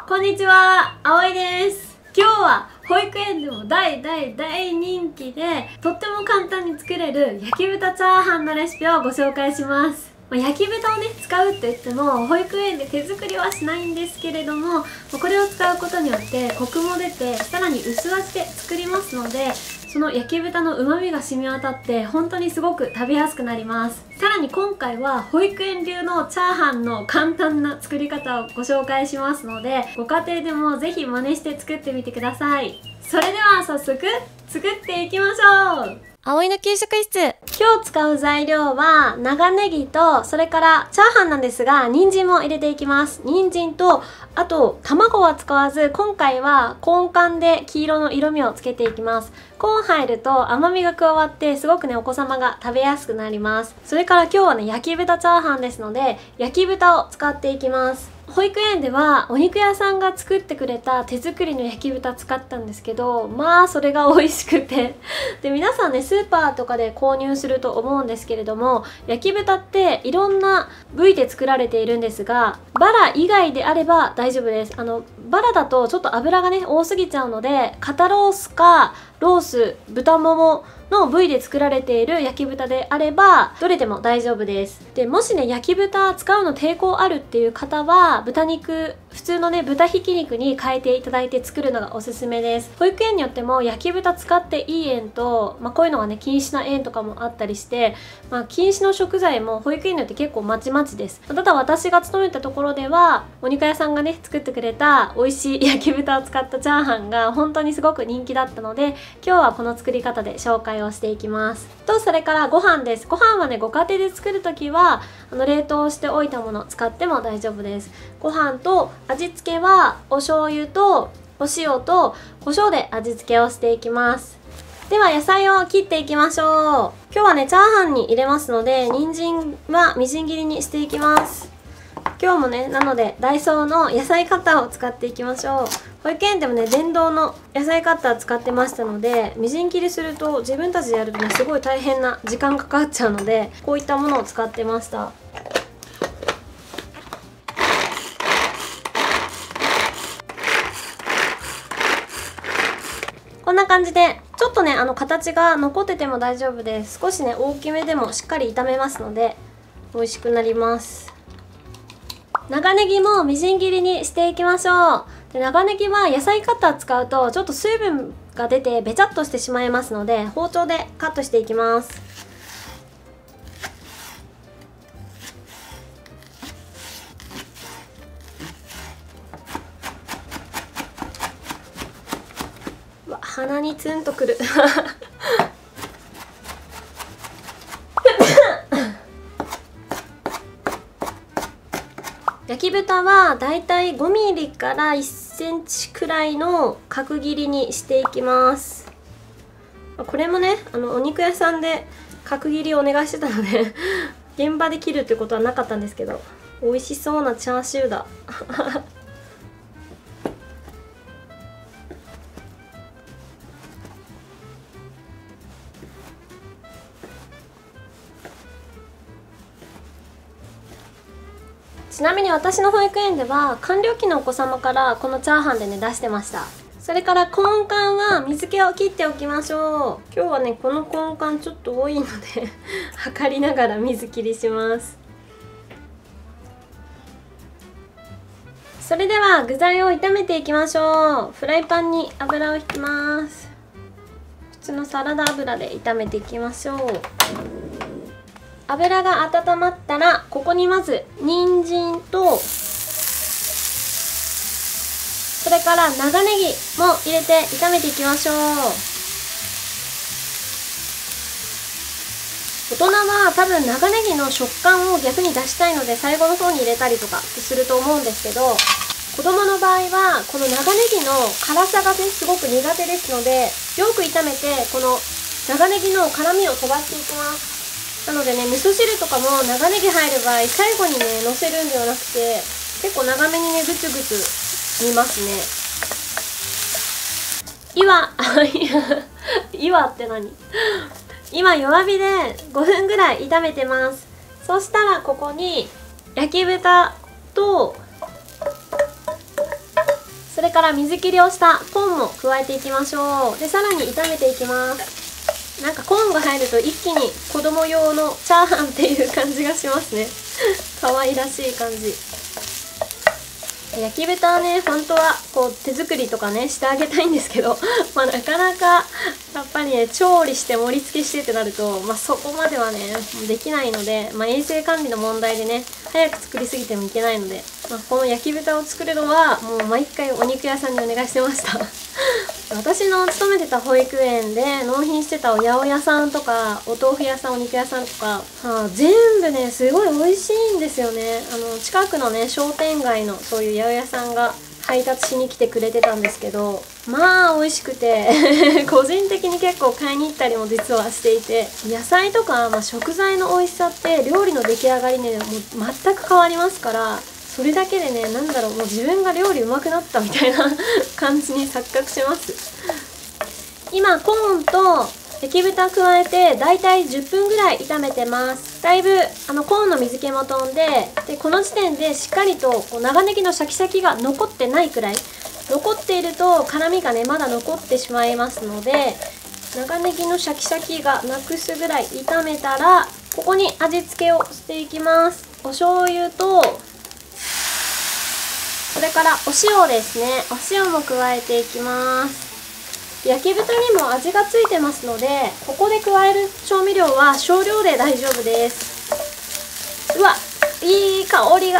こんにちは、あおいです。今日は保育園でも大人気でとっても簡単に作れる焼き豚チャーハンのレシピをご紹介します。焼き豚をね使うって言っても保育園で手作りはしないんですけれども、これを使うことによってコクも出てさらに薄味で作りますので、その焼き豚の旨味が染み渡って本当にすごく食べやすくなります。さらに今回は保育園流のチャーハンの簡単な作り方をご紹介しますので、ご家庭でもぜひ真似して作ってみてください。それでは早速作っていきましょう。 葵の給食室。 今日使う材料は長ネギと、それからチャーハンなんですが人参も入れていきます。人参と、あと卵は使わず、今回はコーン缶で黄色の色味をつけていきます。コーン入ると甘みが加わってすごくねお子様が食べやすくなります。それから今日はね焼き豚チャーハンですので焼き豚を使っていきます。保育園ではお肉屋さんが作ってくれた手作りの焼き豚使ったんですけど、まあそれが美味しくてで皆さんねスーパーとかで購入すると思うんですけれども、焼き豚っていろんな部位で作られているんですが、バラ以外であれば大丈夫です。バラだとちょっと油がね多すぎちゃうので、肩ロースかロース、豚ももの部位で作られている焼き豚であればどれでも大丈夫です。でもしね焼き豚使うの抵抗あるっていう方は豚肉、普通のね豚ひき肉に変えていただいて作るのがおすすめです。保育園によっても焼き豚使っていい園と、こういうのがね禁止な園とかもあったりして、禁止の食材も保育園によって結構まちまちです。ただ私が勤めたところではお肉屋さんがね作ってくれた美味しい焼き豚を使ったチャーハンが本当にすごく人気だったので、今日はこの作り方で紹介をしていきます。とそれからご飯です。ご飯はねご家庭で作る時は冷凍しておいたものを使っても大丈夫です。ご飯と味付けはお醤油とお塩と胡椒で味付けをしていきます。では野菜を切っていきましょう。今日はねチャーハンに入れますので人参はみじん切りにしていきます。今日もねなのでダイソーの野菜カッターを使っていきましょう。保育園でもね電動の野菜カッター使ってましたので、みじん切りすると自分たちでやるとねすごい大変な時間かかっちゃうので、こういったものを使ってました。こんな感じでちょっとね形が残ってても大丈夫です。少しね大きめでもしっかり炒めますので美味しくなります。長ネギもみじん切りにしていきましょう。で長ネギは野菜カッター使うとちょっと水分が出てべちゃっとしてしまいますので、包丁でカットしていきます。うわ、鼻にツンとくる焼き豚はだいたい5ミリから1センチくらいの角切りにしていきます。これもねお肉屋さんで角切りをお願いしてたので現場で切るってことはなかったんですけど、美味しそうなチャーシューだちなみに私の保育園では完了期のお子様からこのチャーハンでね出してました。それからコーン缶は水気を切っておきましょう。今日はねこのコーン缶ちょっと多いので測りながら水切りします。それでは具材を炒めていきましょう。フライパンに油を引きます。普通のサラダ油で炒めていきましょう。油が温まったらここにまず人参と、それから長ネギも入れて炒めていきましょう。大人は多分長ネギの食感を逆に出したいので最後の方に入れたりとかすると思うんですけど、子供の場合はこの長ネギの辛さがねすごく苦手ですので、よく炒めてこの長ネギの辛みを飛ばしていきます。なのでね味噌汁とかも長ネギ入る場合最後にねのせるんではなくて、結構長めにねグツグツ煮ますね。岩って何今弱火で5分ぐらい炒めてます。そしたらここに焼き豚とそれから水切りをしたコーンも加えていきましょう。でさらに炒めていきます。なんかコーンが入ると一気に子供用のチャーハンっていう感じがしますね。可愛らしい感じ。焼き豚はね、本当はこう手作りとかねしてあげたいんですけどまあなかなかやっぱりね、調理して盛り付けしてってなると、そこまではねできないので、衛生管理の問題でね早く作りすぎてもいけないので、この焼き豚を作るのはもう毎回お肉屋さんにお願いしてました私の勤めてた保育園で納品してたお八百屋さんとかお豆腐屋さん、お肉屋さんとか、全部ねすごい美味しいんですよね。近くのね商店街のそういう八百屋さんが配達しに来てくれてたんですけど、まあ美味しくて個人的に結構買いに行ったりも実はしていて、野菜とか、食材の美味しさって料理の出来上がりねもう全く変わりますから、それだけでね、なんだろう、もう自分が料理上手くなったみたいな感じに錯覚します。今コーンと焼き豚加えてだいたい10分ぐらい炒めてます。だいぶコーンの水気も飛んで、この時点でしっかりと長ネギのシャキシャキが残ってないくらい、残っていると辛みがねまだ残ってしまいますので、長ネギのシャキシャキがなくすぐらい炒めたら、ここに味付けをしていきます。お醤油とそれからお塩ですね。お塩も加えていきます。焼き豚にも味がついてますので、ここで加える調味料は少量で大丈夫です。うわ、いい香りが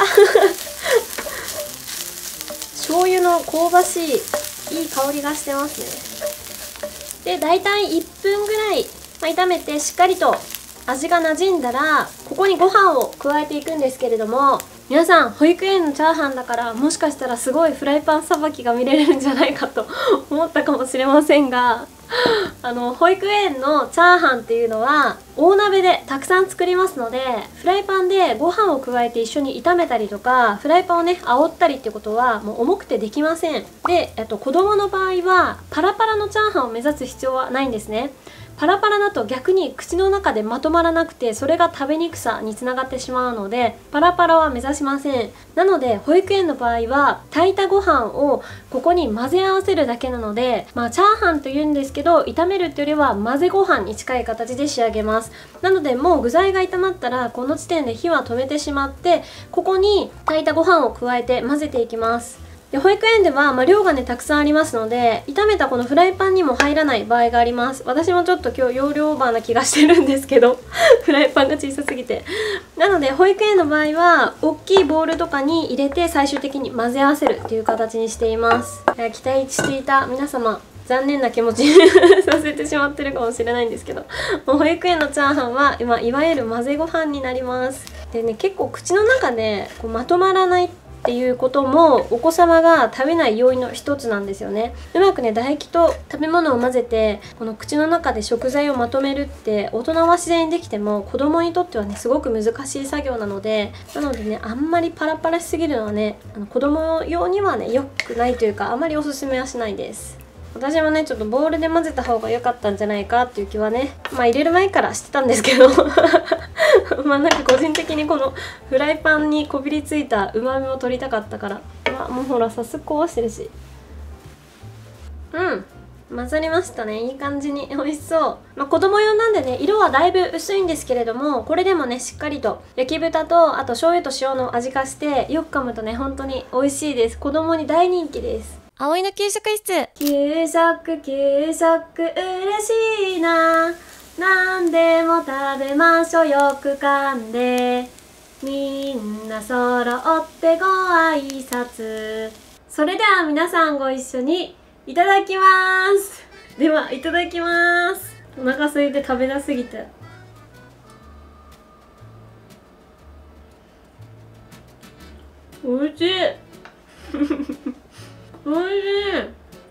醤油の香ばしいいい香りがしてますね。でだいたい1分ぐらい、炒めてしっかりと味が馴染んだら、ここにご飯を加えていくんですけれども、皆さん保育園のチャーハンだからもしかしたらすごいフライパンさばきが見れるんじゃないかと思ったかもしれませんが保育園のチャーハンっていうのは大鍋でたくさん作りますので、フライパンでご飯を加えて一緒に炒めたりとか、フライパンをね煽ったりっていうことはもう重くてできません。で、子供の場合はパラパラのチャーハンを目指す必要はないんですね。パラパラだと逆に口の中でまとまらなくて、それが食べにくさにつながってしまうので、パラパラは目指しません。なので保育園の場合は炊いたご飯をここに混ぜ合わせるだけなので、チャーハンというんですけど、炒めるっていうよりは混ぜご飯に近い形で仕上げます。なのでもう具材が炒まったらこの時点で火は止めてしまって、ここに炊いたご飯を加えて混ぜていきます。で保育園では、量がねたくさんありますので、炒めたこのフライパンにも入らない場合があります。私もちょっと今日容量オーバーな気がしてるんですけどフライパンが小さすぎて。なので保育園の場合は大きいボウルとかに入れて最終的に混ぜ合わせるっていう形にしています。期待していた皆様、残念な気持ちにさせてしまってるかもしれないんですけど、もう保育園のチャーハンは今いわゆる混ぜご飯になります。でね、結構口の中でまとまらないっていうこともお子様が食べない要因の一つなんですよね。うまくね唾液と食べ物を混ぜてこの口の中で食材をまとめるって大人は自然にできても子供にとってはねすごく難しい作業なので、あんまりパラパラしすぎるのはね子供用にはね良くないというか、あまりおすすめはしないです。私もねちょっとボウルで混ぜた方が良かったんじゃないかっていう気はね入れる前からしてたんですけどなんか個人的にこのフライパンにこびりついたうまみを取りたかったから、もうほら早速こぼしてるし、混ざりましたね。いい感じに美味しそう。子供用なんでね色はだいぶ薄いんですけれども、これでもねしっかりと焼き豚とあと醤油と塩の味がしてよく噛むとね本当に美味しいです。子供に大人気です。葵の給食室。給食嬉しいな、なんでも食べましょうよく噛んで、みんな揃ってご挨拶。それでは皆さんご一緒にいただきます。ではいただきます。お腹空いて食べなすぎて。おいしいおいしい。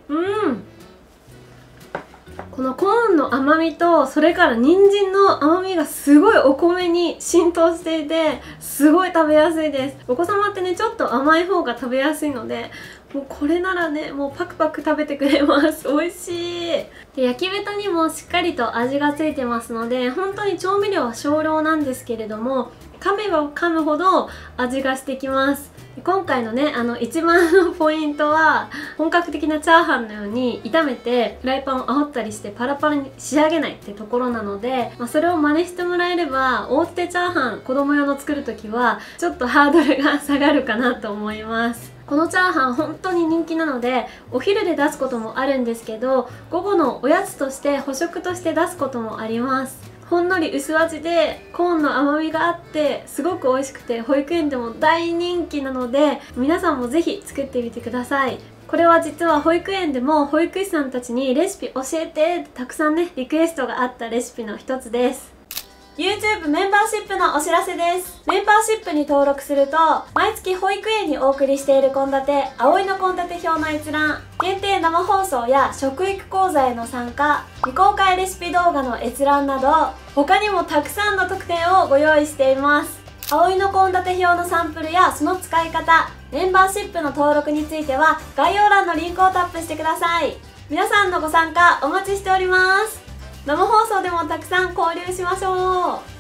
このコーンの甘みとそれから人参の甘みがすごいお米に浸透していてすごい食べやすいです。お子様ってねちょっと甘い方が食べやすいので、もうこれならねもうパクパク食べてくれます。美味しい。で焼き豚にもしっかりと味がついてますので、本当に調味料は少量なんですけれども、噛めば噛むほど味がしてきます。今回のね一番のポイントは本格的なチャーハンのように炒めてフライパンを煽ったりしてパラパラに仕上げないってところなので、それを真似してもらえれば大手チャーハン子供用の作る時はちょっとハードルが下がるかなと思います。このチャーハン本当に人気なのでお昼で出すこともあるんですけど、午後のおやつとして補食として出すこともあります。ほんのり薄味でコーンの甘みがあってすごく美味しくて保育園でも大人気なので、皆さんもぜひ作ってみてください。これは実は保育園でも保育士さんたちにレシピ教えてってたくさんねリクエストがあったレシピの一つです。 YouTube メンバーシップのお知らせです。メンバーシップに登録すると毎月保育園にお送りしている献立葵の献立表の閲覧、限定生放送や食育講座への参加、未公開レシピ動画の閲覧など他にもたくさんの特典をご用意しています。葵の献立表のサンプルやその使い方、メンバーシップの登録については概要欄のリンクをタップしてください。皆さんのご参加お待ちしております。生放送でもたくさん交流しましょう。